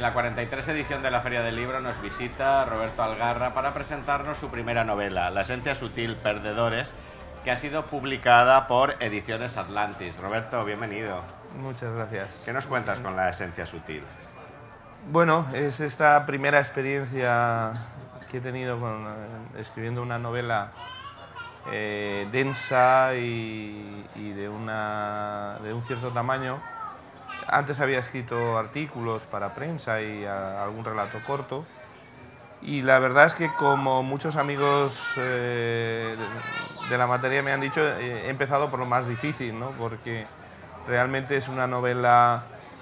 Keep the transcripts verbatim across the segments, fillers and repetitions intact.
la cuarenta y tres edición de la Feria del Libro nos visita Roberto Algarra para presentarnos su primera novela, La esencia sutil, Perdedores, que ha sido publicada por Ediciones Atlantis. Roberto, bienvenido. Muchas gracias. ¿Qué nos cuentas con La esencia sutil? Bueno, es esta primera experiencia que he tenido con, eh, escribiendo una novela eh, densa y, y de, una, de un cierto tamaño. Antes había escrito artículos para prensa y a, algún relato corto. Y la verdad es que, como muchos amigos eh, de, de la materia me han dicho, eh, he empezado por lo más difícil, ¿no? Porque realmente es una novela...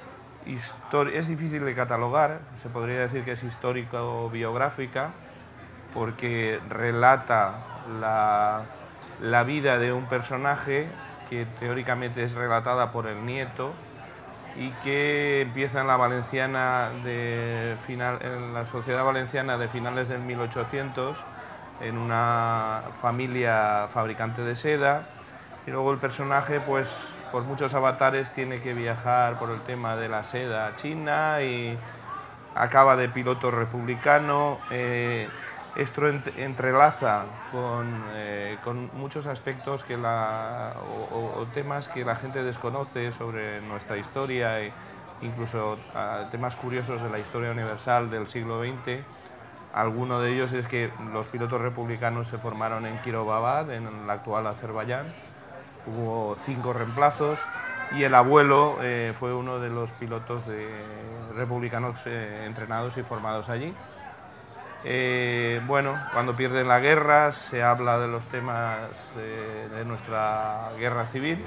Es difícil de catalogar, se podría decir que es histórico-biográfica, porque relata la, la vida de un personaje que teóricamente es relatada por el nieto y que empieza en la valenciana de final, en la sociedad valenciana de finales del mil ochocientos, en una familia fabricante de seda. Y luego el personaje, pues, por muchos avatares, tiene que viajar por el tema de la seda a China y acaba de piloto republicano. Eh, esto entrelaza con, eh, con muchos aspectos que la, o, o temas que la gente desconoce sobre nuestra historia, e incluso uh, temas curiosos de la historia universal del siglo veinte. Alguno de ellos es que los pilotos republicanos se formaron en Kirovabad, en el actual Azerbaiyán. Hubo cinco reemplazos y el abuelo eh, fue uno de los pilotos de republicanos eh, entrenados y formados allí. Eh, bueno, cuando pierden la guerra se habla de los temas eh, de nuestra guerra civil.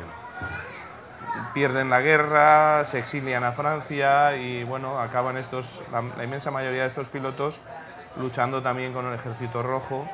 Pierden la guerra, se exilian a Francia y bueno, acaban estos, la, la inmensa mayoría de estos pilotos luchando también con el Ejército Rojo.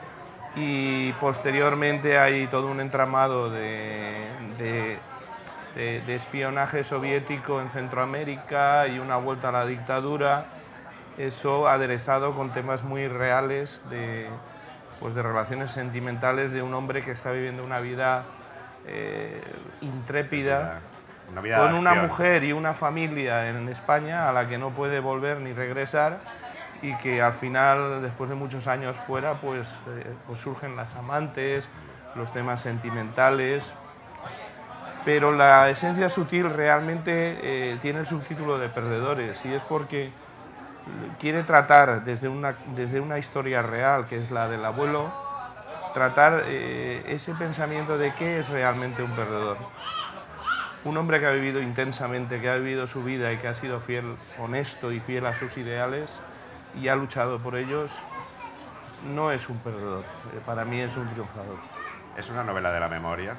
Y posteriormente hay todo un entramado de, de, de, de espionaje soviético en Centroamérica y una vuelta a la dictadura, eso aderezado con temas muy reales de, pues de relaciones sentimentales de un hombre que está viviendo una vida eh, intrépida, una vida con una mujer y una familia en España a la que no puede volver ni regresar, y que al final, después de muchos años fuera, pues, eh, pues surgen las amantes, los temas sentimentales. Pero La esencia sutil realmente eh, tiene el subtítulo de Perdedores, y es porque quiere tratar desde una, desde una historia real, que es la del abuelo, tratar eh, ese pensamiento de qué es realmente un perdedor. Un hombre que ha vivido intensamente, que ha vivido su vida y que ha sido fiel, honesto y fiel a sus ideales, y ha luchado por ellos, no es un perdedor, para mí es un triunfador. ¿Es una novela de la memoria?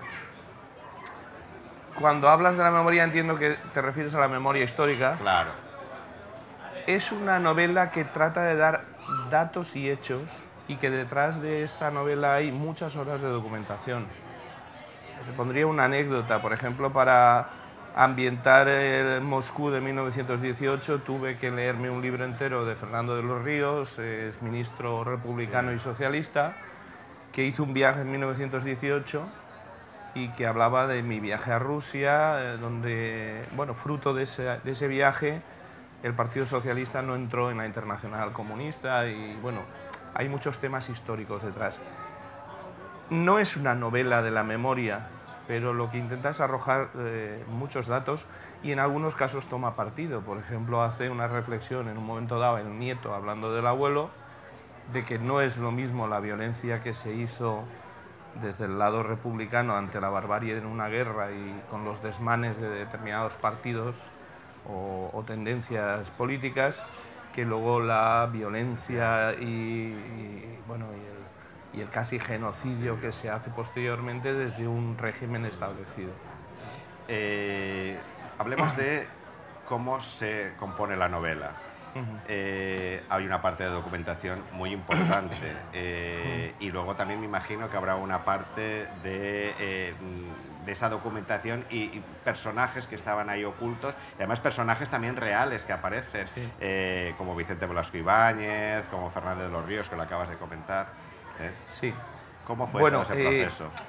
Cuando hablas de la memoria entiendo que te refieres a la memoria histórica. Claro. Es una novela que trata de dar datos y hechos, y que detrás de esta novela hay muchas horas de documentación. Te pondría una anécdota, por ejemplo, para ambientar el Moscú de mil novecientos dieciocho tuve que leerme un libro entero de Fernando de los Ríos, es ministro republicano y socialista, que hizo un viaje en mil novecientos dieciocho y que hablaba de mi viaje a Rusia, donde, bueno, fruto de ese, de ese viaje, el Partido Socialista no entró en la Internacional Comunista y, bueno, hay muchos temas históricos detrás. No es una novela de la memoria, pero lo que intenta es arrojar eh, muchos datos, y en algunos casos toma partido. Por ejemplo, hace una reflexión en un momento dado el nieto, hablando del abuelo, de que no es lo mismo la violencia que se hizo desde el lado republicano ante la barbarie en una guerra y con los desmanes de determinados partidos o, o tendencias políticas, que luego la violencia y, y bueno, y el y el casi genocidio que se hace posteriormente desde un régimen establecido. Eh, hablemos de cómo se compone la novela. Uh-huh. eh, hay una parte de documentación muy importante eh, uh-huh. y luego también me imagino que habrá una parte de, eh, de esa documentación y, y personajes que estaban ahí ocultos, y además personajes también reales que aparecen, sí. eh, como Vicente Velasco Ibáñez, como Fernando de los Ríos, que lo acabas de comentar. ¿Eh? Sí. ¿Cómo fue bueno, todo ese proceso? Eh,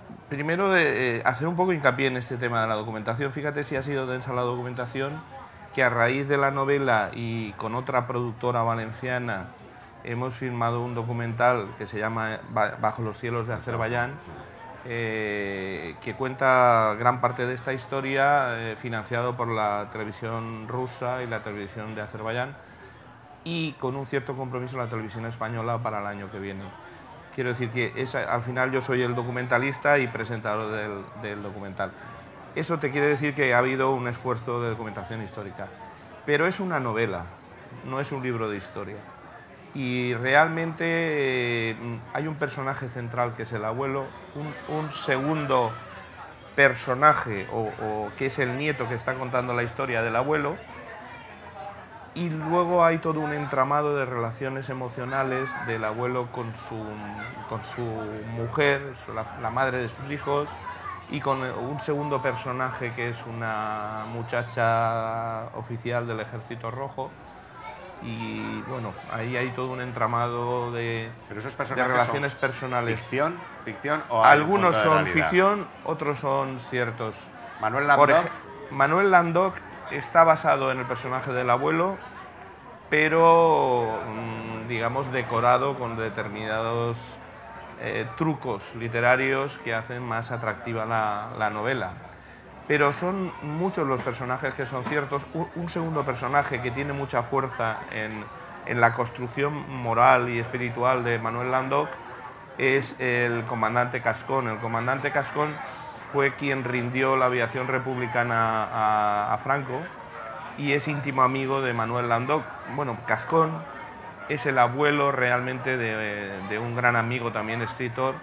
primero, de, eh, hacer un poco hincapié en este tema de la documentación. Fíjate si ha sido densa la documentación, que a raíz de la novela y con otra productora valenciana hemos filmado un documental que se llama Bajo los cielos de Azerbaiyán, eh, que cuenta gran parte de esta historia, eh, financiado por la televisión rusa y la televisión de Azerbaiyán, y con un cierto compromiso la televisión española para el año que viene. Quiero decir que es, al final yo soy el documentalista y presentador del, del documental. Eso te quiere decir que ha habido un esfuerzo de documentación histórica, pero es una novela, no es un libro de historia. Y realmente eh, hay un personaje central que es el abuelo, un, un segundo personaje o, o que es el nieto que está contando la historia del abuelo, y luego hay todo un entramado de relaciones emocionales del abuelo con su, con su mujer, la, la madre de sus hijos, y con un segundo personaje que es una muchacha oficial del Ejército Rojo. Y bueno, ahí hay todo un entramado de, Pero esos de relaciones personales. ¿Ficción? ¿Ficción o algunos son ficción, otros son ciertos. Manuel Landau. Manuel Landau está basado en el personaje del abuelo, pero digamos decorado con determinados eh, trucos literarios que hacen más atractiva la, la novela. Pero son muchos los personajes que son ciertos. Un, un segundo personaje que tiene mucha fuerza en, en la construcción moral y espiritual de Manuel Landau es el comandante Cascón. El comandante Cascón fue quien rindió la aviación republicana a, a Franco y es íntimo amigo de Manuel Landau. Bueno, Cascón es el abuelo realmente de, de un gran amigo, también escritor,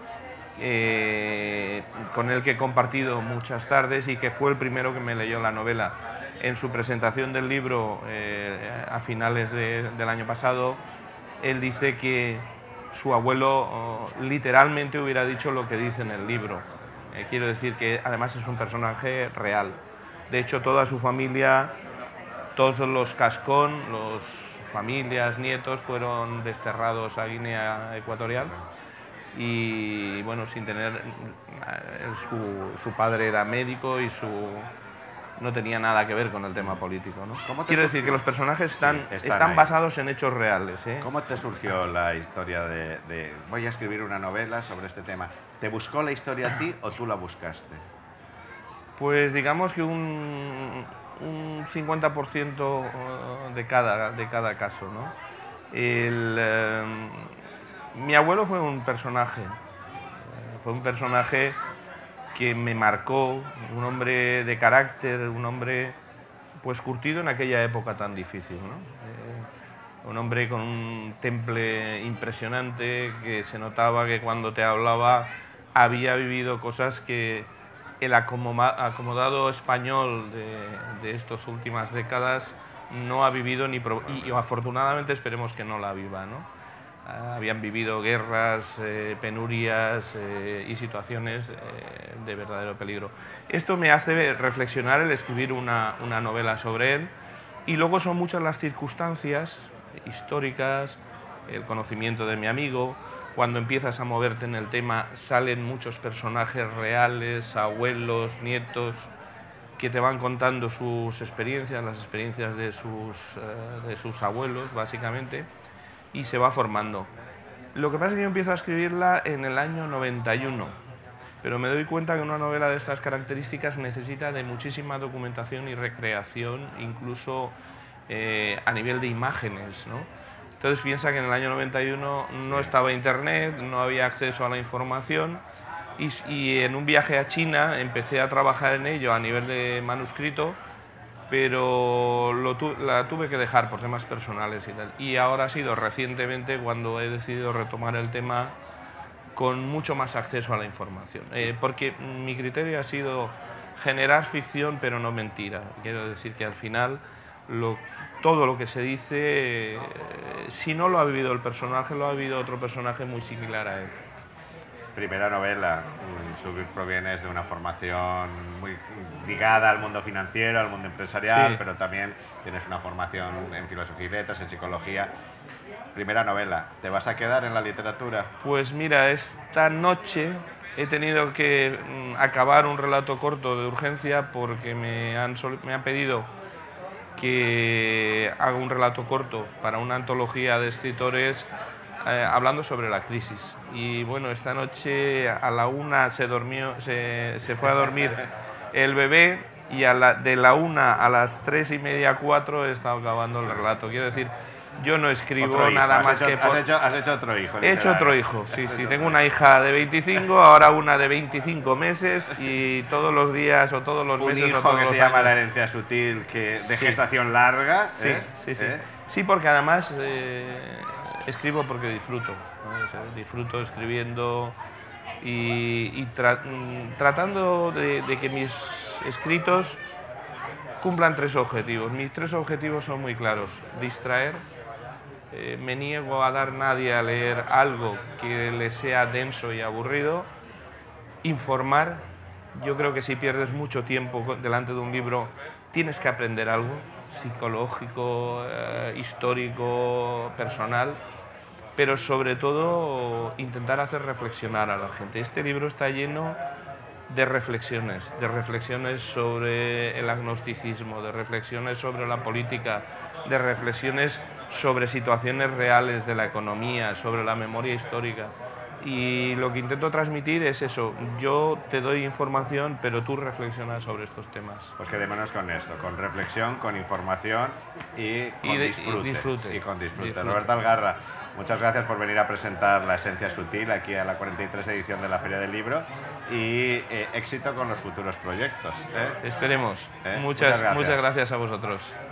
Eh, con el que he compartido muchas tardes y que fue el primero que me leyó la novela. En su presentación del libro eh, a finales de, del año pasado, él dice que su abuelo oh, literalmente hubiera dicho lo que dice en el libro. Eh, quiero decir que además es un personaje real. De hecho, toda su familia, todos los Cascón, los familias, nietos, fueron desterrados a Guinea Ecuatorial. Y bueno, sin tener, su, su padre era médico y su, no tenía nada que ver con el tema político, ¿no? Quiero decir que los personajes están, sí, están, están basados en hechos reales, ¿eh? ¿Cómo te surgió la historia de, de voy a escribir una novela sobre este tema? ¿Te buscó la historia a ti o tú la buscaste? Pues digamos que un, un cincuenta por ciento de cada, de cada caso, ¿no? El, eh, Mi abuelo fue un personaje, fue un personaje que me marcó, un hombre de carácter, un hombre pues curtido en aquella época tan difícil, ¿no? Eh, un hombre con un temple impresionante, que se notaba que cuando te hablaba había vivido cosas que el acomodado español de, de estas últimas décadas no ha vivido ni y, y afortunadamente esperemos que no la viva, ¿no? Habían vivido guerras, eh, penurias eh, y situaciones eh, de verdadero peligro. Esto me hace reflexionar el escribir una, una novela sobre él, y luego son muchas las circunstancias históricas, el conocimiento de mi amigo. Cuando empiezas a moverte en el tema salen muchos personajes reales, abuelos, nietos, que te van contando sus experiencias, las experiencias de sus, eh, de sus abuelos, básicamente, y se va formando. Lo que pasa es que yo empiezo a escribirla en el año noventa y uno, pero me doy cuenta que una novela de estas características necesita de muchísima documentación y recreación, incluso eh, a nivel de imágenes, ¿no? Entonces piensa que en el año noventa y uno no estaba internet, no había acceso a la información, y, y en un viaje a China empecé a trabajar en ello a nivel de manuscrito, pero lo tu, la tuve que dejar por temas personales y tal. Y ahora ha sido recientemente cuando he decidido retomar el tema con mucho más acceso a la información. Eh, porque mi criterio ha sido generar ficción, pero no mentira. Quiero decir que al final lo, todo lo que se dice, eh, si no lo ha vivido el personaje, lo ha vivido otro personaje muy similar a él. Primera novela, tú provienes de una formación muy ligada al mundo financiero, al mundo empresarial, sí, pero también tienes una formación en filosofía y letras, en psicología. Primera novela, ¿te vas a quedar en la literatura? Pues mira, esta noche he tenido que mm, acabar un relato corto de urgencia porque me han, me han pedido que haga un relato corto para una antología de escritores eh, hablando sobre la crisis. Y bueno, esta noche a la una se, durmió, se, se fue a dormir el bebé y a la, de la una a las tres y media, cuatro he estado acabando el relato. Quiero decir, yo no escribo nada más hecho, que... Por... Has hecho, has hecho otro hijo. He hecho otro hijo, sí, sí. Tengo una hija de veinticinco, ahora una de veinticinco meses y todos los días o todos los un meses... Un hijo o todos que los se llama años. La herencia sutil, que de Sí. gestación larga. Sí, ¿eh? sí, sí. ¿Eh? Sí, porque además eh, escribo porque disfruto, ¿no? O sea, disfruto escribiendo y, y tra tratando de, de que mis escritos cumplan tres objetivos. Mis tres objetivos son muy claros. Distraer, eh, me niego a dar a nadie a leer algo que le sea denso y aburrido. Informar, yo creo que si pierdes mucho tiempo delante de un libro tienes que aprender algo psicológico, eh, histórico, personal, pero sobre todo intentar hacer reflexionar a la gente. Este libro está lleno de reflexiones, de reflexiones sobre el agnosticismo, de reflexiones sobre la política, de reflexiones sobre situaciones reales de la economía, sobre la memoria histórica. Y lo que intento transmitir es eso, yo te doy información, pero tú reflexionas sobre estos temas. Pues quedémonos con esto, con reflexión, con información y con y de, disfrute. Y, disfrute. y con disfrute. disfrute. Roberto Algarra, muchas gracias por venir a presentar La Esencia Sutil aquí a la cuarenta y tres edición de la Feria del Libro y eh, éxito con los futuros proyectos. ¿eh? Esperemos. ¿Eh? Muchas, Muchas gracias. muchas gracias a vosotros.